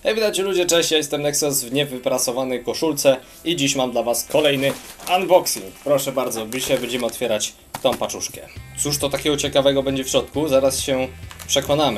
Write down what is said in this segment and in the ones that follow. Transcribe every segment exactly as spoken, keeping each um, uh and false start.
Hej, witajcie ludzie, cześć, ja jestem Nexus w niewyprasowanej koszulce i dziś mam dla was kolejny unboxing. Proszę bardzo, dzisiaj będziemy otwierać tą paczuszkę. Cóż to takiego ciekawego będzie w środku? Zaraz się przekonamy.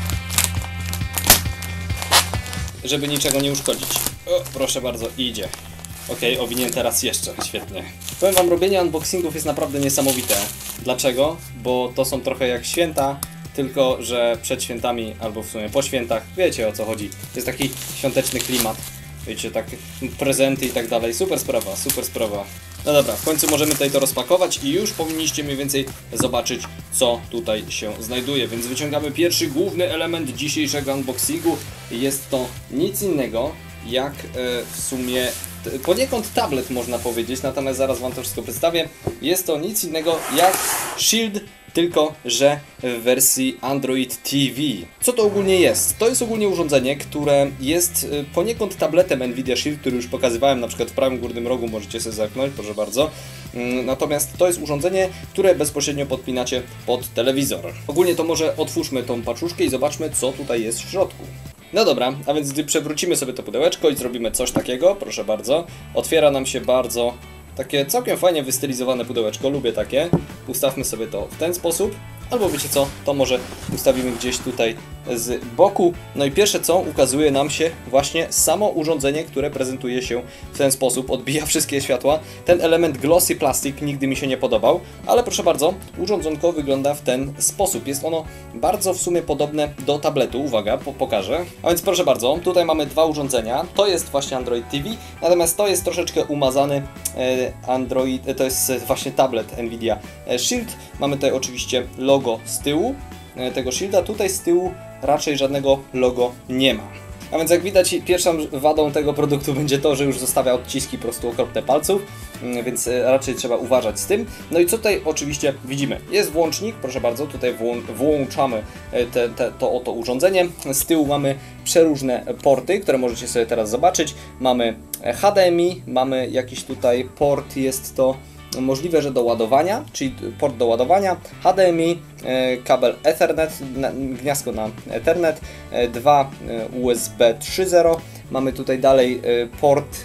Żeby niczego nie uszkodzić. O, proszę bardzo, idzie. Ok, owinięte raz jeszcze, świetnie. Powiem wam, robienie unboxingów jest naprawdę niesamowite. Dlaczego? Bo to są trochę jak święta, tylko że przed świętami, albo w sumie po świętach, wiecie o co chodzi. To jest taki świąteczny klimat, wiecie, tak prezenty i tak dalej. Super sprawa, super sprawa. No dobra, w końcu możemy tutaj to rozpakować i już powinniście mniej więcej zobaczyć, co tutaj się znajduje. Więc wyciągamy pierwszy główny element dzisiejszego unboxingu. Jest to nic innego jak e, w sumie poniekąd tablet, można powiedzieć, natomiast zaraz wam to wszystko przedstawię. Jest to nic innego jak Shield, tylko że w wersji Android T V. Co to ogólnie jest? To jest ogólnie urządzenie, które jest poniekąd tabletem Nvidia Shield, który już pokazywałem na przykład w prawym górnym rogu, możecie sobie zerknąć, proszę bardzo. Natomiast to jest urządzenie, które bezpośrednio podpinacie pod telewizor. Ogólnie to może otwórzmy tą paczuszkę i zobaczmy, co tutaj jest w środku. No dobra, a więc gdy przewrócimy sobie to pudełeczko i zrobimy coś takiego, proszę bardzo, otwiera nam się bardzo takie całkiem fajnie wystylizowane pudełeczko, lubię takie. Ustawmy sobie to w ten sposób, albo wiecie co, to może ustawimy gdzieś tutaj z boku. No i pierwsze co, ukazuje nam się właśnie samo urządzenie, które prezentuje się w ten sposób, odbija wszystkie światła. Ten element glossy plastic nigdy mi się nie podobał, ale proszę bardzo, urządzonko wygląda w ten sposób. Jest ono bardzo w sumie podobne do tabletu, uwaga, po pokażę. A więc proszę bardzo, tutaj mamy dwa urządzenia, to jest właśnie Android T V, natomiast to jest troszeczkę umazany Android, to jest właśnie tablet Nvidia Shield. Mamy tutaj oczywiście logo z tyłu tego Shielda, tutaj z tyłu raczej żadnego logo nie ma. A więc jak widać, pierwszą wadą tego produktu będzie to, że już zostawia odciski po prostu okropne palców, więc raczej trzeba uważać z tym. No i co tutaj oczywiście widzimy? Jest włącznik, proszę bardzo, tutaj włączamy te, te, to oto urządzenie. Z tyłu mamy przeróżne porty, które możecie sobie teraz zobaczyć. Mamy H D M I, mamy jakiś tutaj port, jest to możliwe, że do ładowania, czyli port do ładowania, H D M I, kabel Ethernet, gniazdko na Ethernet, dwa U S B trzy zero, mamy tutaj dalej port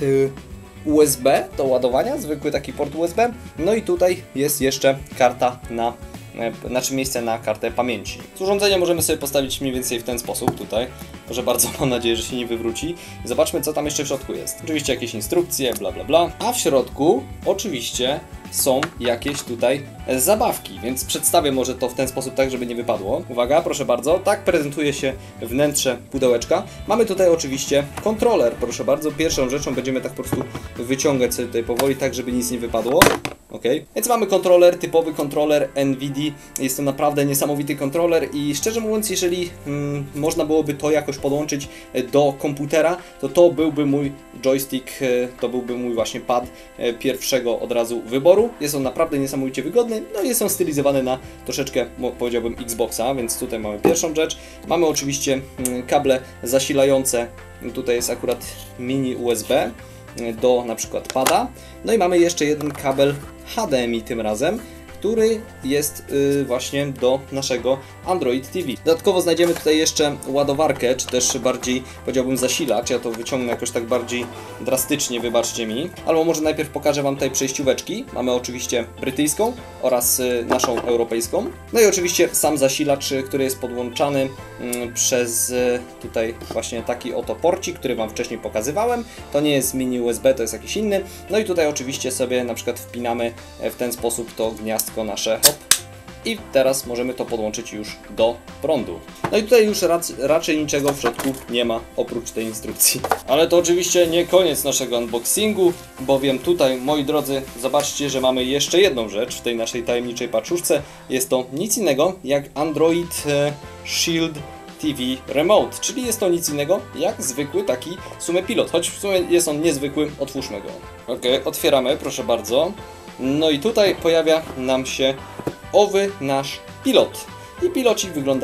U S B do ładowania, zwykły taki port U S B, no i tutaj jest jeszcze karta na znaczy miejsce na kartę pamięci. Z urządzenia możemy sobie postawić mniej więcej w ten sposób tutaj. Proszę bardzo, mam nadzieję, że się nie wywróci. Zobaczmy, co tam jeszcze w środku jest. Oczywiście jakieś instrukcje, bla bla bla. A w środku oczywiście są jakieś tutaj zabawki, więc przedstawię może to w ten sposób tak, żeby nie wypadło. Uwaga, proszę bardzo, tak prezentuje się wnętrze pudełeczka. Mamy tutaj oczywiście kontroler, proszę bardzo. Pierwszą rzeczą będziemy tak po prostu wyciągać sobie tutaj powoli, tak żeby nic nie wypadło. Ok, więc mamy kontroler, typowy kontroler Nvidia. Jest to naprawdę niesamowity kontroler i szczerze mówiąc, jeżeli mm, można byłoby to jakoś podłączyć do komputera, to to byłby mój joystick, to byłby mój właśnie pad pierwszego od razu wyboru. Jest on naprawdę niesamowicie wygodny, no i jest on stylizowany na troszeczkę, powiedziałbym, Xboxa, więc tutaj mamy pierwszą rzecz. Mamy oczywiście kable zasilające, tutaj jest akurat mini U S B do na przykład pada. No i mamy jeszcze jeden kabel H D M I tym razem, który jest yy, właśnie do naszego Android T V. Dodatkowo znajdziemy tutaj jeszcze ładowarkę, czy też bardziej powiedziałbym zasilacz. Ja to wyciągnę jakoś tak bardziej drastycznie, wybaczcie mi. Albo może najpierw pokażę wam tutaj przejścióweczki. Mamy oczywiście brytyjską oraz yy, naszą europejską. No i oczywiście sam zasilacz, yy, który jest podłączany yy, przez yy, tutaj właśnie taki oto porcik, który wam wcześniej pokazywałem. To nie jest mini U S B, to jest jakiś inny. No i tutaj oczywiście sobie na przykład wpinamy w ten sposób to gniazdko nasze, hop, i teraz możemy to podłączyć już do prądu. No i tutaj już rac raczej niczego w środku nie ma oprócz tej instrukcji. Ale to oczywiście nie koniec naszego unboxingu, bowiem tutaj, moi drodzy, zobaczcie, że mamy jeszcze jedną rzecz w tej naszej tajemniczej paczuszce. Jest to nic innego jak Android e, Shield T V Remote, czyli jest to nic innego jak zwykły taki w sumie pilot, choć w sumie jest on niezwykły. Otwórzmy go. Ok, otwieramy, proszę bardzo. No i tutaj pojawia nam się owy nasz pilot. I pilocik wygląda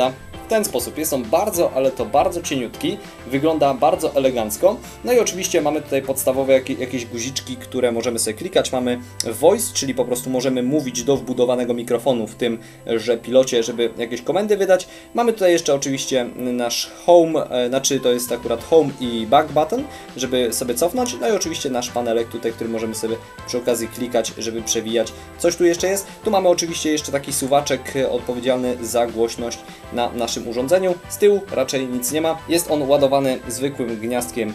ten sposób. Jest on bardzo, ale to bardzo cieniutki, wygląda bardzo elegancko. No i oczywiście mamy tutaj podstawowe jakieś, jakieś guziczki, które możemy sobie klikać. Mamy voice, czyli po prostu możemy mówić do wbudowanego mikrofonu w tym, że pilocie, żeby jakieś komendy wydać. Mamy tutaj jeszcze oczywiście nasz home, znaczy to jest akurat home i back button, żeby sobie cofnąć. No i oczywiście nasz panelek tutaj, który możemy sobie przy okazji klikać, żeby przewijać. Coś tu jeszcze jest. Tu mamy oczywiście jeszcze taki suwaczek odpowiedzialny za głośność na naszym urządzeniu. Z tyłu raczej nic nie ma. Jest on ładowany zwykłym gniazdkiem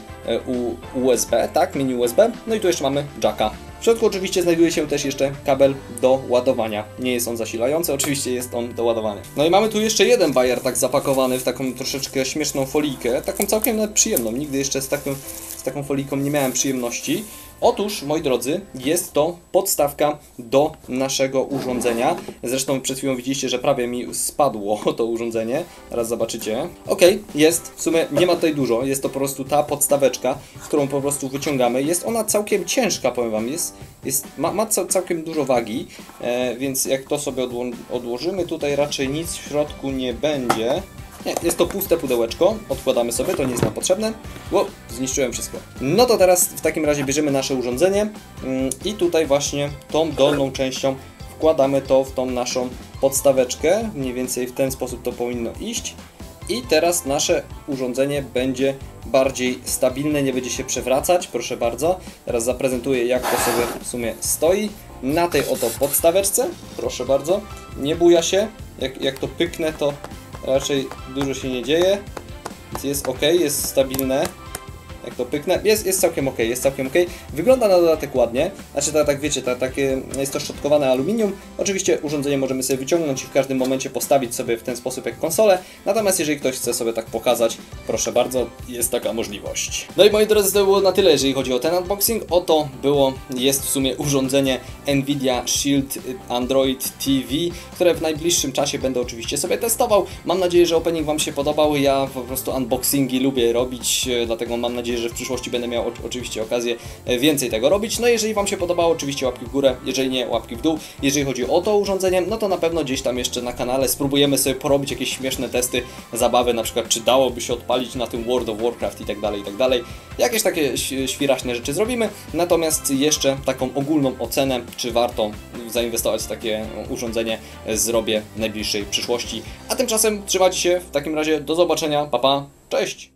U S B, tak, mini U S B. No i tu jeszcze mamy jacka. W środku oczywiście znajduje się też jeszcze kabel do ładowania. Nie jest on zasilający, oczywiście jest on do ładowania. No i mamy tu jeszcze jeden bajer tak zapakowany w taką troszeczkę śmieszną folijkę, taką całkiem nawet przyjemną. Nigdy jeszcze z taką, z taką folijką nie miałem przyjemności. Otóż, moi drodzy, jest to podstawka do naszego urządzenia. Zresztą przed chwilą widzieliście, że prawie mi spadło to urządzenie. Teraz zobaczycie. Ok, jest. W sumie nie ma tutaj dużo. Jest to po prostu ta podstaweczka, którą po prostu wyciągamy. Jest ona całkiem ciężka, powiem Wam. Jest, jest, ma, ma całkiem dużo wagi, e, więc jak to sobie odło odłożymy, tutaj raczej nic w środku nie będzie. Nie, jest to puste pudełeczko, odkładamy sobie, to nie jest nam potrzebne. Ło, zniszczyłem wszystko. No to teraz w takim razie bierzemy nasze urządzenie yy, i tutaj właśnie tą dolną częścią wkładamy to w tą naszą podstaweczkę. Mniej więcej w ten sposób to powinno iść. I teraz nasze urządzenie będzie bardziej stabilne, nie będzie się przewracać, proszę bardzo. Teraz zaprezentuję, jak to sobie w sumie stoi. Na tej oto podstaweczce, proszę bardzo, nie buja się. Jak, jak to pyknę, to raczej dużo się nie dzieje, więc jest ok, jest stabilne. Jak to pyknę, jest, jest całkiem ok, jest całkiem ok. Wygląda na dodatek ładnie, znaczy tak, tak wiecie, tak, takie, jest to szczotkowane aluminium. Oczywiście urządzenie możemy sobie wyciągnąć i w każdym momencie postawić sobie w ten sposób jak konsolę. Natomiast jeżeli ktoś chce sobie tak pokazać, proszę bardzo, jest taka możliwość. No i moi drodzy, to było na tyle, jeżeli chodzi o ten unboxing. Oto było, jest w sumie urządzenie Nvidia Shield Android T V, które w najbliższym czasie będę oczywiście sobie testował. Mam nadzieję, że opening Wam się podobał. Ja po prostu unboxingi lubię robić, dlatego mam nadzieję, że w przyszłości będę miał oczywiście okazję więcej tego robić. No jeżeli Wam się podobało, oczywiście łapki w górę, jeżeli nie, łapki w dół. Jeżeli chodzi o to urządzenie, no to na pewno gdzieś tam jeszcze na kanale spróbujemy sobie porobić jakieś śmieszne testy, zabawy, na przykład czy dałoby się odpalić na tym World of Warcraft i tak dalej, i tak dalej. Jakieś takie świraśne rzeczy zrobimy, natomiast jeszcze taką ogólną ocenę, czy warto zainwestować w takie urządzenie, zrobię w najbliższej przyszłości. A tymczasem trzymajcie się, w takim razie do zobaczenia, pa pa, cześć!